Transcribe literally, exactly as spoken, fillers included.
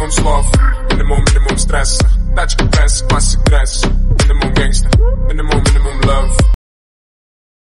minimum slov, minimum, minimum stress. Тачка пресс, классик дресс, minimum gangster, minimum, minimum love.